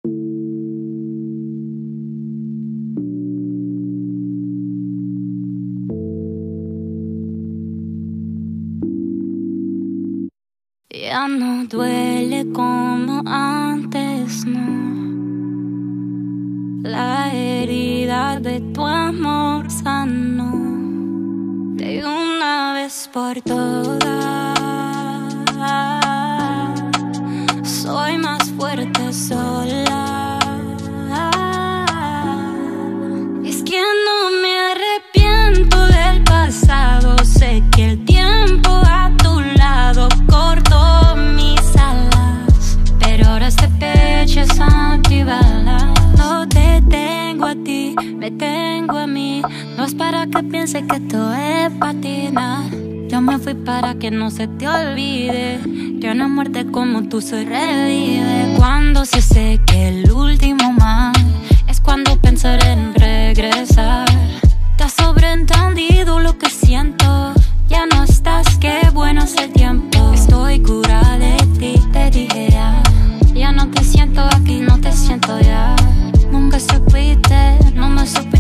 Ya no duele como antes, no. La herida de tu amor sanó de una vez por todas. Soy más fuerte sola. Es que no me arrepiento del pasado. Sé que el tiempo a tu lado cortó mis alas, pero ahora este pecho es antibalas. No te tengo a ti, me tengo a mí. No es para que piense que esto es patina. Yo me fui para que no se te olvide que una muerte como tú se revive. Cuando se seque el último mar, es cuando pensaré en regresar. Te has sobreentendido lo que siento. Ya no estás, qué bueno es el tiempo. Estoy curada de ti, te dije ya. Ya no te siento aquí, no te siento ya. Nunca supiste, no me supiste.